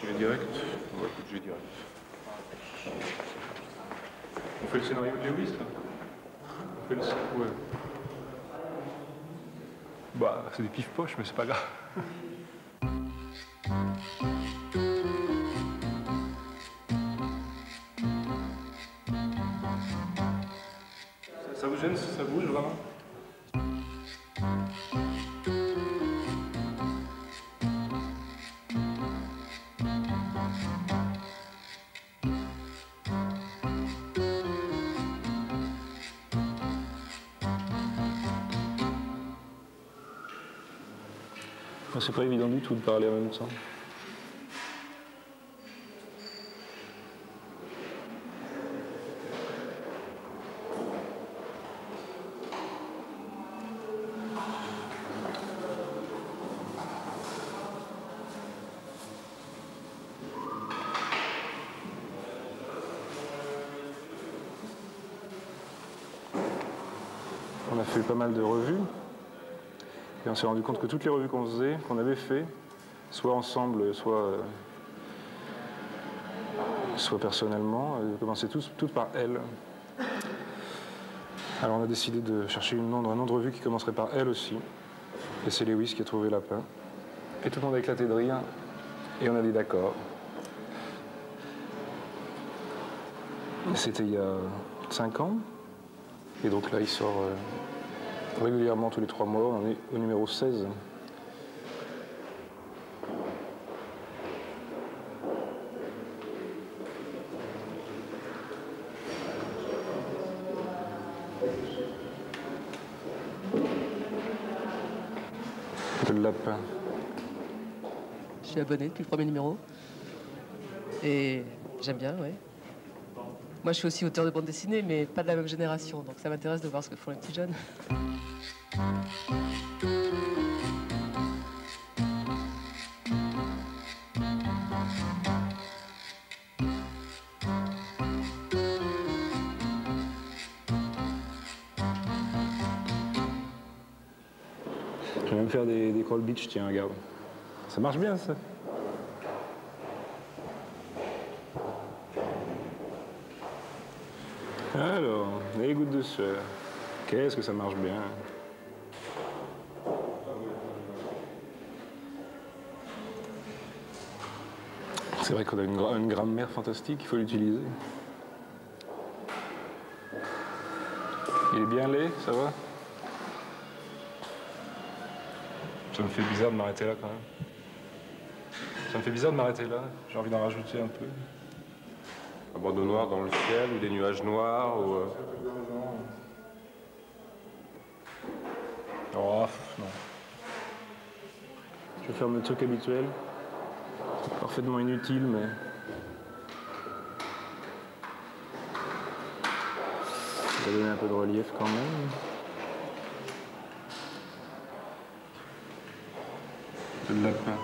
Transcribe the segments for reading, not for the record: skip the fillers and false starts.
J'y vais direct. Ouais, écoute, je vais direct. On fait le scénario de Lewis, là? On fait le scénario, ouais. Bah, c'est des pifs-poches, mais c'est pas grave. Ça vous gêne si ça bouge, vraiment? C'est pas évident du tout de parler en même temps. On a fait pas mal de revues. Et on s'est rendu compte que toutes les revues qu'on faisait, qu'on avait fait, soit ensemble, soit personnellement, elles commençaient toutes par L. Alors on a décidé de chercher un nom de revue qui commencerait par L aussi. Et c'est Lewis qui a trouvé Lapin. Et tout le monde a éclaté de rire. Et on a dit d'accord. C'était il y a 5 ans. Et donc là, il sort régulièrement tous les 3 mois. On est au numéro 16. Le Lapin. Je suis abonné depuis le premier numéro. Et j'aime bien, oui. Moi, je suis aussi auteur de bande dessinée, mais pas de la même génération. Donc ça m'intéresse de voir ce que font les petits jeunes. Je vais même faire des crawl beach, tiens, regarde. Ça marche bien, ça. Alors, les gouttes de sueur. Qu'est-ce que ça marche bien. C'est vrai qu'on a une grammaire fantastique, il faut l'utiliser. Il est bien laid, ça va? Ça me fait bizarre de m'arrêter là, quand même. Ça me fait bizarre de m'arrêter là. J'ai envie d'en rajouter un peu. Un bandeau noir dans le ciel ou des nuages noirs ou... Oh, non. Je vais faire le truc habituel. C'est parfaitement inutile, mais... ça va donner un peu de relief quand même. Le lapin.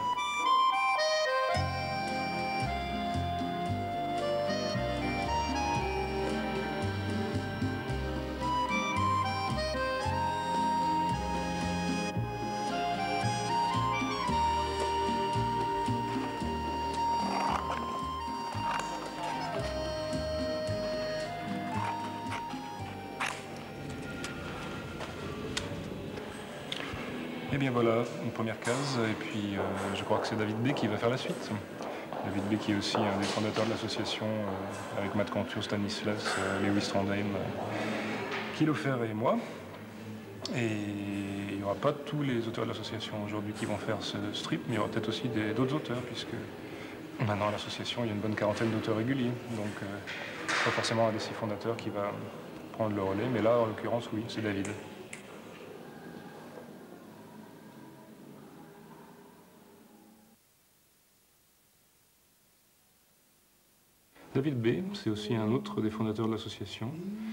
Et bien voilà, une première case, et puis je crois que c'est David B qui va faire la suite. David B qui est aussi un des fondateurs de l'association avec Matt Cantur, Stanislas, Lewis Trondheim, Kilofer et moi. Et il n'y aura pas tous les auteurs de l'association aujourd'hui qui vont faire ce strip, mais il y aura peut-être aussi d'autres auteurs, puisque maintenant à l'association il y a une bonne quarantaine d'auteurs réguliers. Donc pas forcément un des 6 fondateurs qui va prendre le relais, mais là en l'occurrence oui, c'est David. David B, c'est aussi un autre des fondateurs de l'association.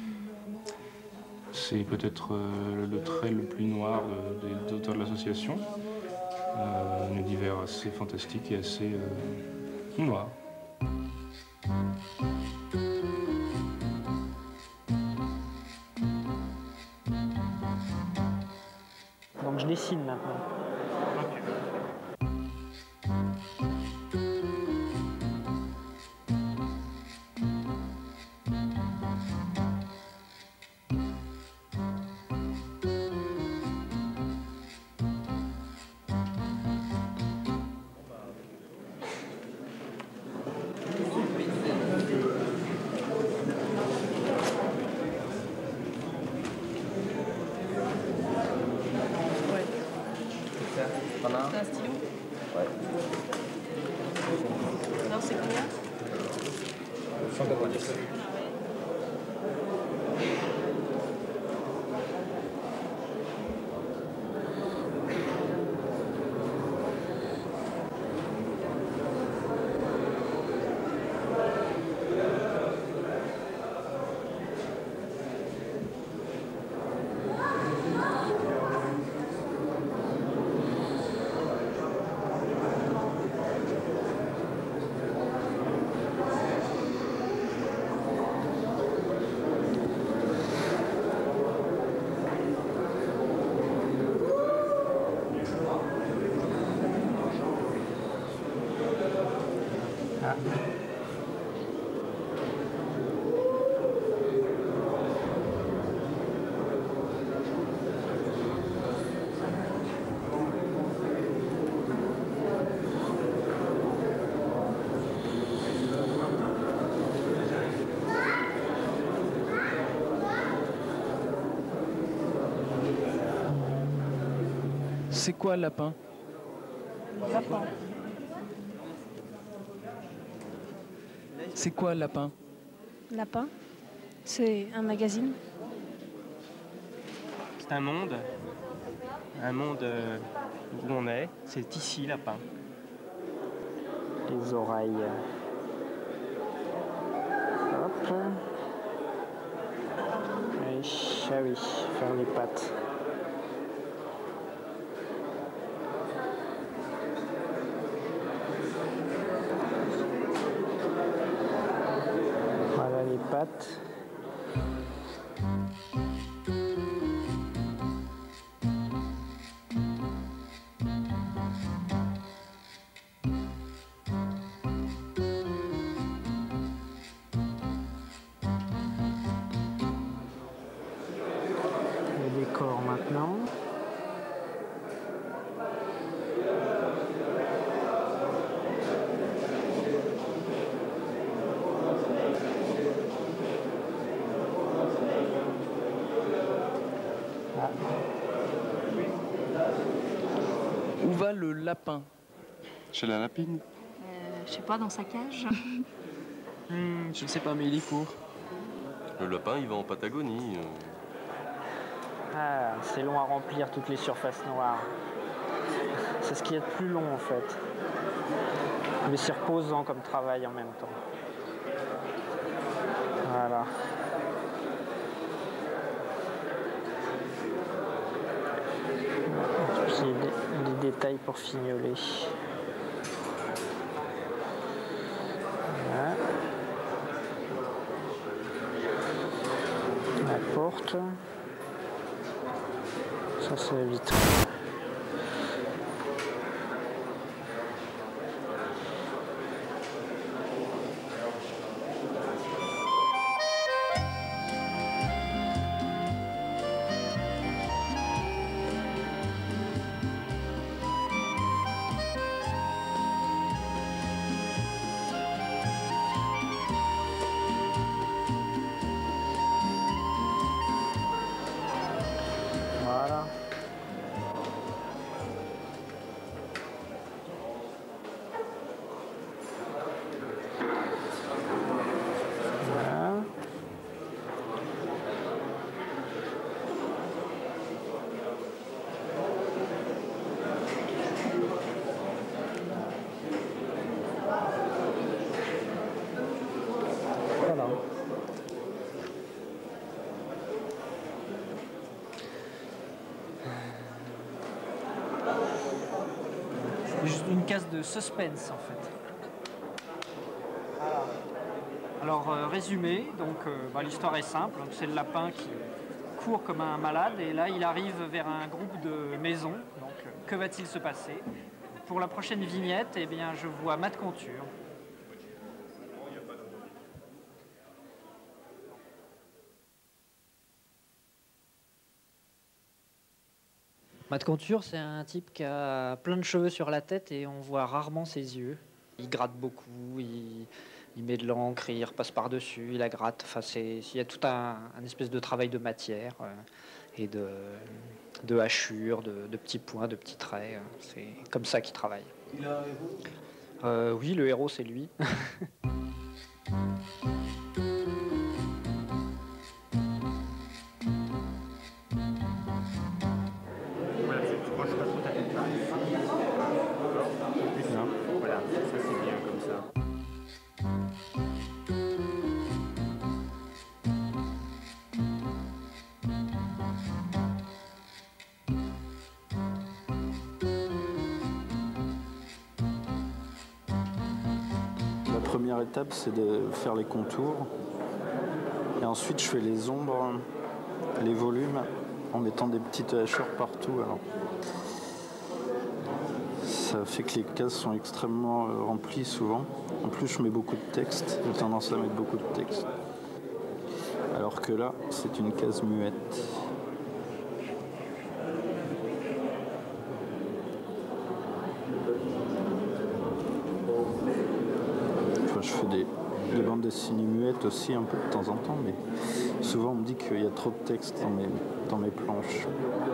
C'est peut-être le trait le plus noir des auteurs de l'association. Un univers assez fantastique et assez noir. Donc je dessine maintenant. c'est combien? 190. C'est quoi lapin? Lapin. C'est quoi lapin? Lapin. C'est un magazine. C'est un monde où on est. C'est ici, lapin. Les oreilles. Hop. Et ah oui, faire les pattes. Voilà les pattes. Le décor maintenant. Où va le lapin? Chez la lapine. Je sais pas, dans sa cage. Je ne sais pas, mais il est court. Le lapin, il va en Patagonie. Ah, c'est long à remplir toutes les surfaces noires. C'est ce qu'il y a de plus long en fait. Mais c'est reposant comme travail en même temps. Voilà. J'ai des détails pour fignoler. Voilà. La porte. Ça c'est la vitre. Voilà. Voilà. Voilà. C'est juste une case de suspense en fait. Alors résumé, donc l'histoire est simple, c'est le lapin qui court comme un malade et là il arrive vers un groupe de maisons. Donc que va-t-il se passer? Pour la prochaine vignette, eh bien, je vois Matt Conture. Matt Conture, c'est un type qui a plein de cheveux sur la tête et on voit rarement ses yeux. Il gratte beaucoup, il met de l'encre, il repasse par-dessus, il la gratte. Enfin, il y a tout un espèce de travail de matière et de hachures, de petits points, de petits traits. C'est comme ça qu'il travaille. Il a Oui, le héros, c'est lui. Voilà, tu crois que je passe tout à fait par ici. D'accord. Voilà, ça c'est bien comme ça. La première étape, c'est de faire les contours. Et ensuite, je fais les ombres, les volumes, en mettant des petites hachures partout. Alors, ça fait que les cases sont extrêmement remplies souvent. En plus, je mets beaucoup de texte. J'ai tendance à mettre beaucoup de texte. Alors que là, c'est une case muette. Enfin, je fais des bandes dessinées muettes aussi un peu de temps en temps, mais souvent on me dit qu'il y a trop de texte dans mes planches.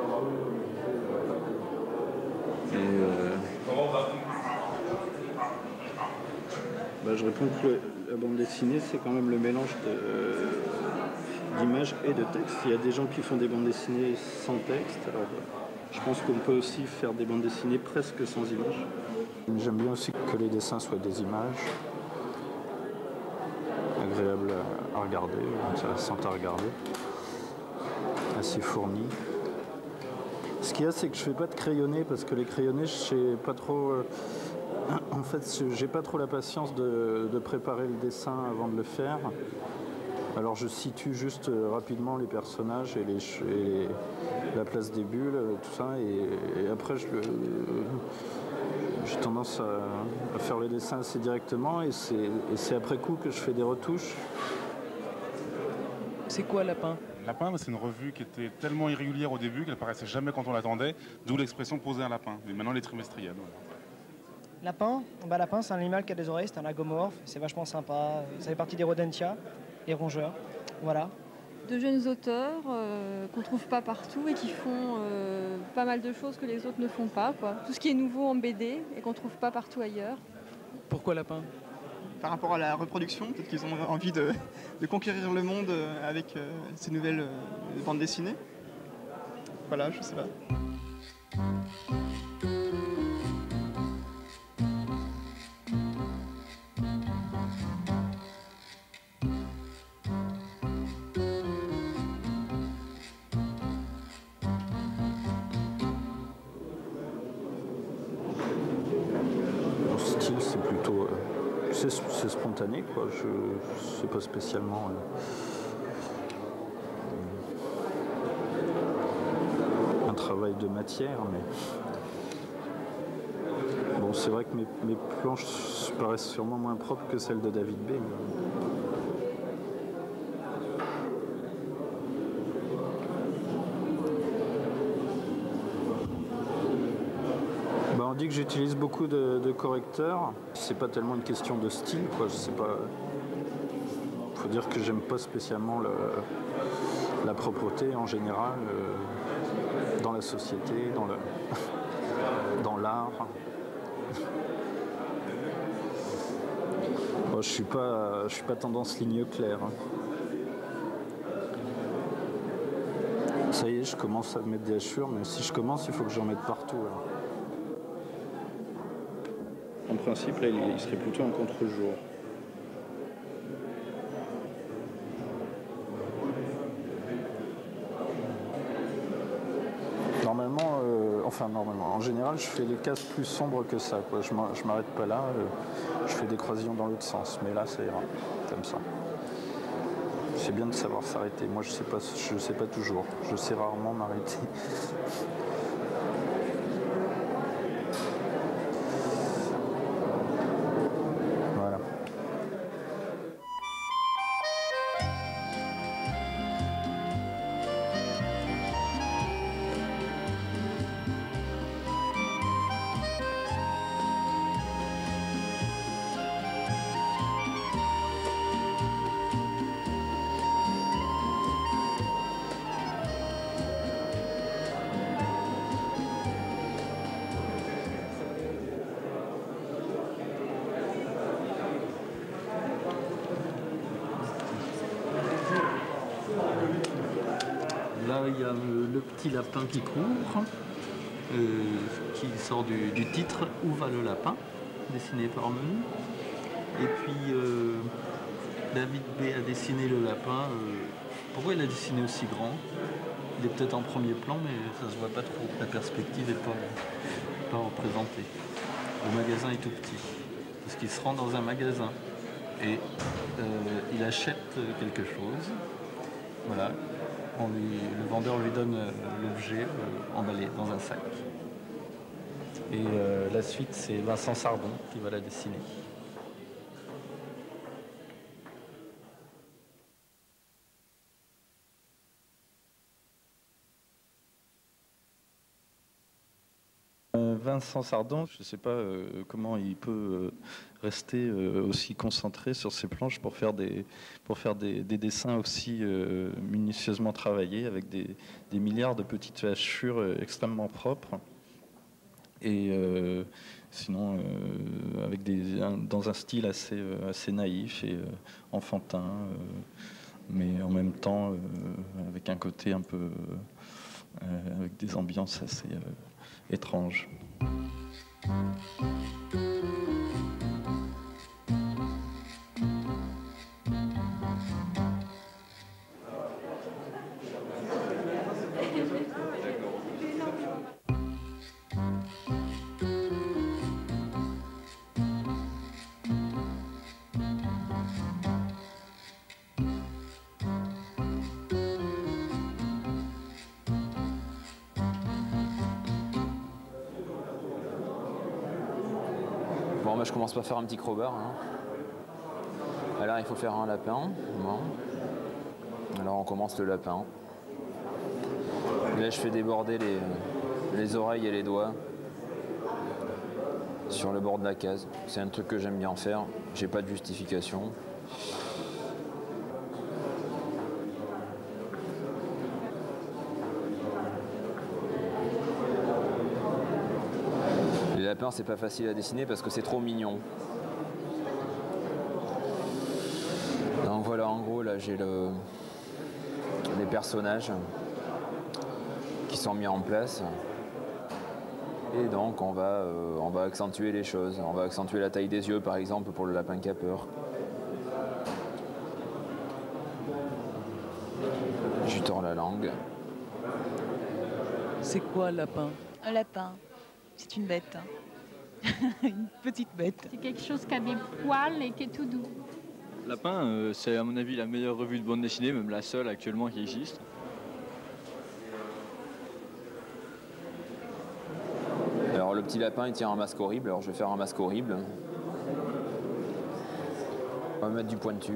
Je réponds que la bande dessinée, c'est quand même le mélange d'images et de texte. Il y a des gens qui font des bandes dessinées sans texte. Alors, je pense qu'on peut aussi faire des bandes dessinées presque sans images. J'aime bien aussi que les dessins soient des images, agréables à regarder, intéressantes à regarder, assez fournies. Ce qu'il y a, c'est que je fais pas de crayonné parce que les crayonnés, je sais pas trop. En fait, j'ai pas trop la patience de préparer le dessin avant de le faire. Alors je situe juste rapidement les personnages et la place des bulles, tout ça, et après j'ai tendance à faire le dessin assez directement, et c'est après coup que je fais des retouches. C'est quoi Lapin? Lapin, c'est une revue qui était tellement irrégulière au début qu'elle paraissait jamais quand on l'attendait, d'où l'expression poser un lapin. Mais maintenant, elle est trimestrielle. Voilà. Lapin, lapin, c'est un animal qui a des oreilles, c'est un lagomorphe, c'est vachement sympa. Ça fait partie des rodentia, les rongeurs. Voilà. De jeunes auteurs qu'on ne trouve pas partout et qui font pas mal de choses que les autres ne font pas, quoi. Tout ce qui est nouveau en BD et qu'on ne trouve pas partout ailleurs. Pourquoi Lapin? Par rapport à la reproduction, peut-être qu'ils ont envie de conquérir le monde avec ces nouvelles bandes dessinées. Voilà, je sais pas. Mon style, c'est plutôt... c'est spontané, quoi. Je sais pas spécialement... un travail de matière, mais... Bon, c'est vrai que mes planches paraissent sûrement moins propres que celles de David B. On dit que j'utilise beaucoup de correcteurs. C'est pas tellement une question de style, quoi. Je sais pas. Faut dire que j'aime pas spécialement la propreté en général dans la société, dans l'art. Bon, je suis pas tendance ligne claire. Ça y est, je commence à mettre des hachures, mais si je commence, il faut que j'en mette partout. Alors. En principe, là, il serait plutôt en contre-jour. Normalement, en général, je fais les cases plus sombres que ça, quoi. Je m'arrête pas là, je fais des croisillons dans l'autre sens, mais là, ça ira, comme ça. C'est bien de savoir s'arrêter. Moi, je sais pas toujours. Je sais rarement m'arrêter. petit lapin qui court, qui sort du titre « Où va le lapin ?», dessiné par Menu. Et puis David B a dessiné le lapin. Pourquoi il a dessiné aussi grand? Il est peut-être en premier plan, mais ça se voit pas trop. La perspective n'est pas représentée. Le magasin est tout petit, parce qu'il se rend dans un magasin et il achète quelque chose. Voilà, le vendeur lui donne l'objet emballé dans un sac. Et la suite, c'est Vincent Sardon qui va la dessiner. Vincent Sardon, je ne sais pas comment il peut rester aussi concentré sur ses planches pour faire des dessins aussi minutieusement travaillés avec des milliards de petites hachures extrêmement propres. Et sinon, dans un style assez naïf et enfantin, mais en même temps avec un côté un peu, avec des ambiances assez étranges. Bon, bah, je commence par faire un petit crowbar. Hein. Alors il faut faire un lapin. Bon. Alors on commence le lapin. Là je fais déborder les oreilles et les doigts sur le bord de la case. C'est un truc que j'aime bien faire. J'ai pas de justification. Les lapins c'est pas facile à dessiner parce que c'est trop mignon. Donc voilà, en gros là j'ai les personnages qui sont mis en place. Et donc on va accentuer les choses. On va accentuer la taille des yeux par exemple pour le lapin qui a peur. Je lui tords la langue. C'est quoi un lapin? Un lapin, c'est une bête. Une petite bête. C'est quelque chose qui a des poils et qui est tout doux. Lapin, c'est à mon avis la meilleure revue de bande dessinée, même la seule actuellement qui existe. Alors le petit lapin il tient un masque horrible, alors je vais faire un masque horrible. On va mettre du pointu.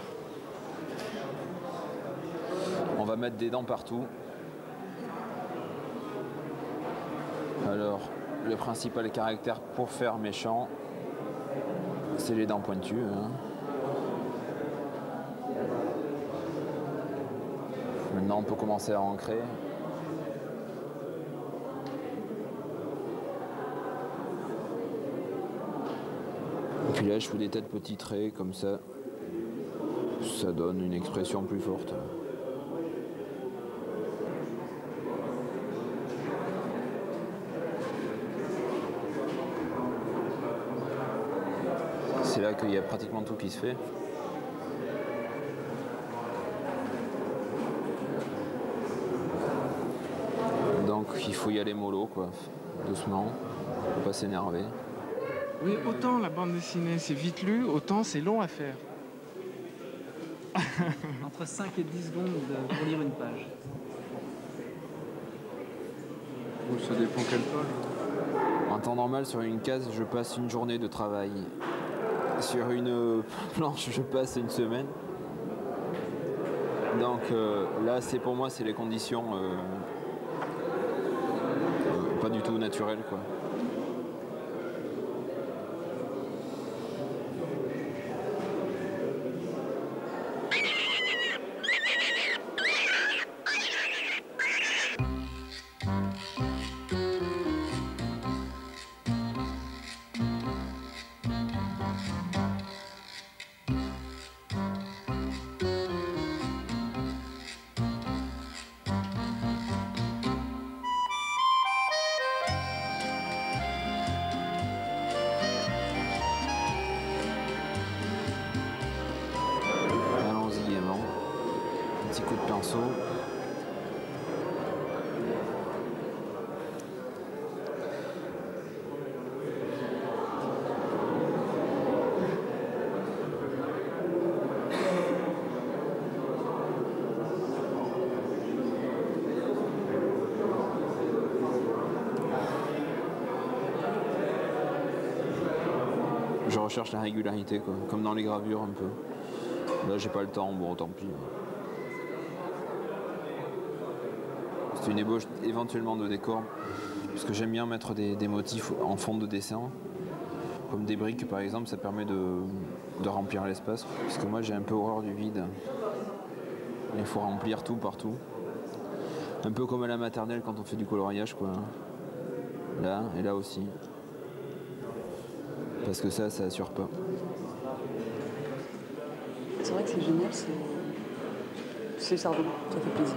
On va mettre des dents partout. Alors le principal caractère pour faire méchant, c'est les dents pointues. Hein. Maintenant on peut commencer à ancrer. Et puis là je fais des tas de petits traits comme ça. Ça donne une expression plus forte. C'est là qu'il y a pratiquement tout qui se fait. Donc il faut y aller mollo, quoi, doucement, faut pas s'énerver. Oui, autant la bande dessinée c'est vite lu, autant c'est long à faire. Entre 5 et 10 secondes pour lire une page. Ça dépend quelle page. En temps normal, sur une case, je passe une journée de travail. Sur une planche, je passe une semaine. Donc là, pour moi, c'est les conditions pas du tout naturelles, quoi. coup de pinceau. Je recherche la régularité, quoi, comme dans les gravures un peu. Là j'ai pas le temps, bon tant pis. C'est une ébauche éventuellement de décor, parce que j'aime bien mettre des motifs en fond de dessin. Comme des briques par exemple, ça permet de remplir l'espace. Parce que moi j'ai un peu horreur du vide. Il faut remplir tout partout. Un peu comme à la maternelle quand on fait du coloriage, quoi. Là et là aussi. Parce que ça assure pas. C'est vrai que c'est génial, c'est sardou, ça fait plaisir.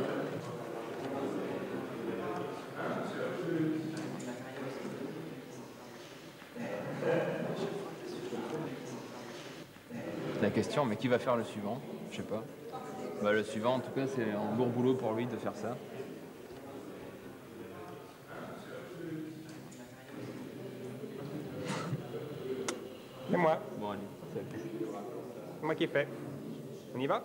La question, mais qui va faire le suivant? Je sais pas. Bah, le suivant, en tout cas, c'est un lourd boulot pour lui de faire ça. C'est moi. Bon, allez. C'est moi qui ai fait. On y va?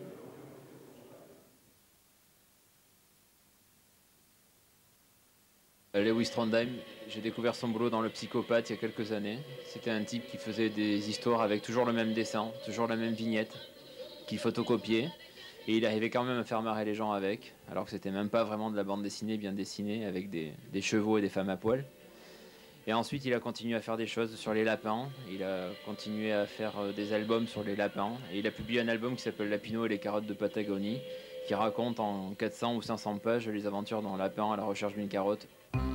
Lewis Trondheim, j'ai découvert son boulot dans Le Psychopathe il y a quelques années. C'était un type qui faisait des histoires avec toujours le même dessin, toujours la même vignette, qu'il photocopiait. Et il arrivait quand même à faire marrer les gens avec, alors que c'était même pas vraiment de la bande dessinée bien dessinée, avec des chevaux et des femmes à poil. Et ensuite, il a continué à faire des choses sur les lapins. Il a continué à faire des albums sur les lapins. Et il a publié un album qui s'appelle Lapino et les carottes de Patagonie, qui raconte en 400 ou 500 pages les aventures d'un lapin à la recherche d'une carotte.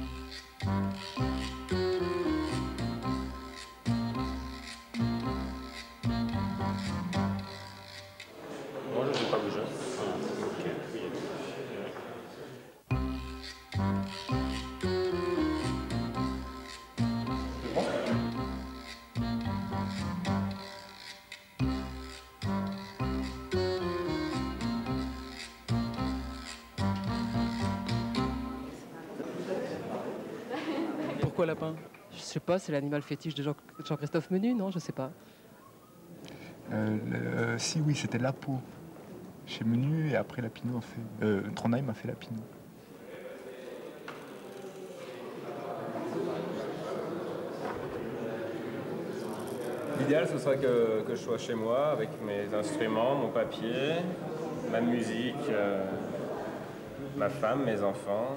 Moi, je ne sais pas bouger. Pourquoi lapin? Je sais pas, c'est l'animal fétiche de Jean-Christophe Menu, non? Je sais pas. Si, oui, c'était Lapo chez Menu et après Lapino a fait. Trondheim a fait Lapino. L'idéal, ce serait que je sois chez moi avec mes instruments, mon papier, ma musique, ma femme, mes enfants.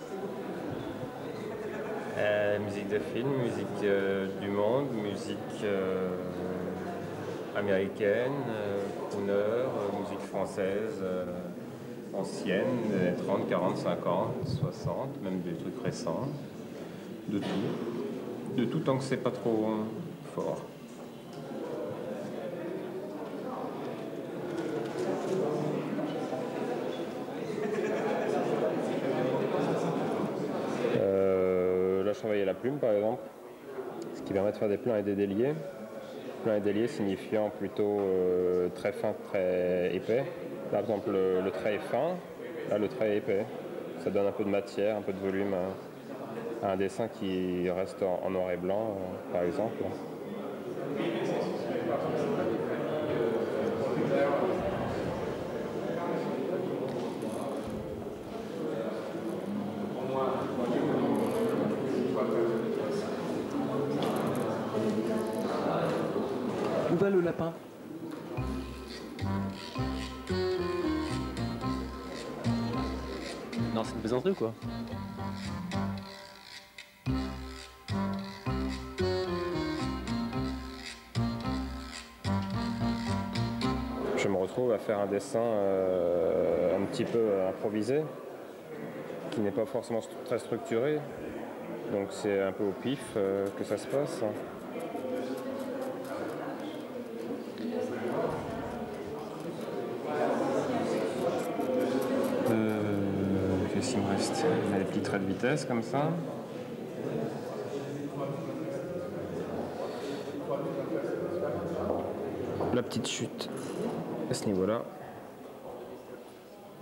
Musique de film, musique du monde, musique américaine, crooner, musique française ancienne, des 30, 40, 50, 60, même des trucs récents. De tout. De tout tant que c'est pas trop fort. Là, je travaillais la plume, par exemple, ce qui permet de faire des pleins et des déliés. Plein et délié signifiant plutôt très fin, très épais. Là, par exemple, le trait est fin, là, le trait est épais. Ça donne un peu de matière, un peu de volume à un dessin qui reste en noir et blanc, par exemple. Où va le lapin? Non, c'est une plaisanterie ou quoi? Je me retrouve à faire un dessin un petit peu improvisé, qui n'est pas forcément très structuré. Donc c'est un peu au pif que ça se passe. Qu'est-ce qu'il me reste? Il y a des petits traits de vitesse comme ça. La petite chute à ce niveau-là.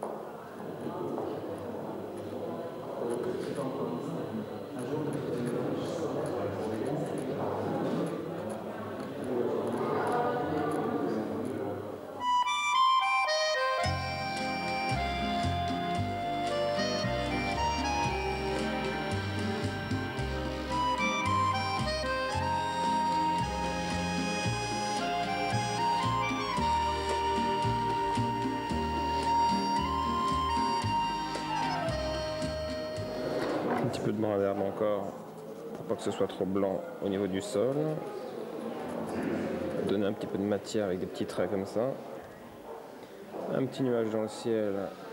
peu de brin d'herbe encore pour pas que ce soit trop blanc au niveau du sol. Donner un petit peu de matière avec des petits traits comme ça. Un petit nuage dans le ciel.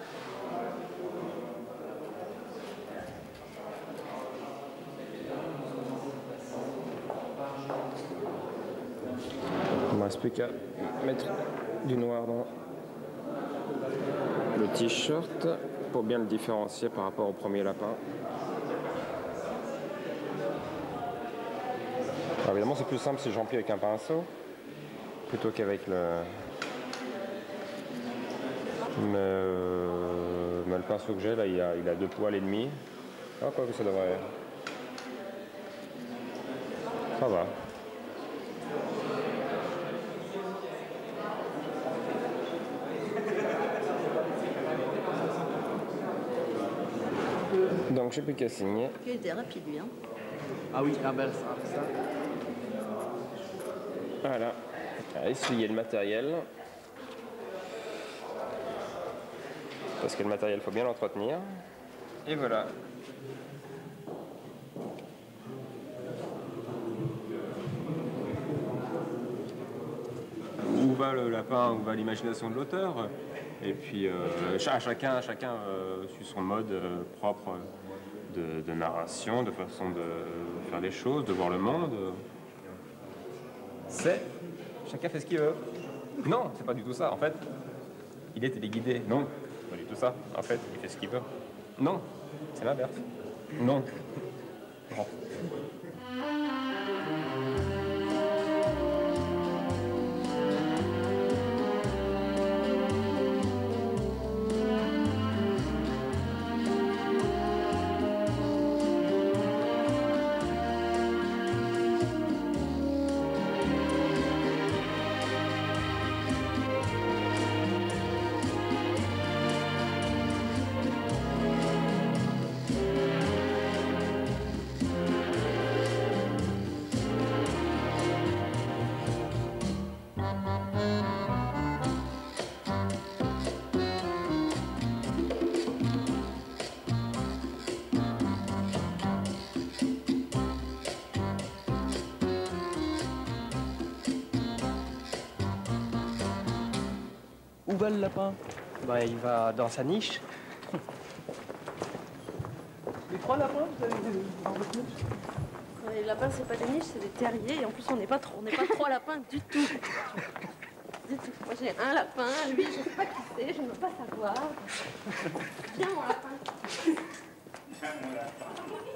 Il ne me reste plus qu'à mettre du noir dans le t-shirt pour bien le différencier par rapport au premier lapin. Alors évidemment c'est plus simple si j'emplis avec un pinceau plutôt qu'avec le... Mais le pinceau que j'ai là il a 2 poils et demi. Ah quoi que ça devrait... Ça va. Donc j'ai plus qu'à signer. Il était rapide lui. Hein. Ah oui, ah ben ça. Voilà. À essuyer le matériel. Parce que le matériel, il faut bien l'entretenir. Et voilà. Où va le lapin, où va l'imagination de l'auteur. Et puis chacun suit son mode propre de narration, de façon de faire les choses, de voir le monde. Chacun fait ce qu'il veut. Non, c'est pas du tout ça. En fait, il est téléguidé. Non, c'est pas du tout ça. En fait, il fait ce qu'il veut. Non, c'est l'inverse. Non. Non. Où va le lapin? Bah, il va dans sa niche. Les 3 lapins, vous avez dans votre niche? Les lapins, c'est pas des niches, c'est des terriers. Et en plus, on n'est pas 3 lapins du tout. Du tout. Moi, j'ai un lapin. Lui, je ne sais pas qui c'est, je ne veux pas savoir. Viens, mon lapin. Viens, mon lapin.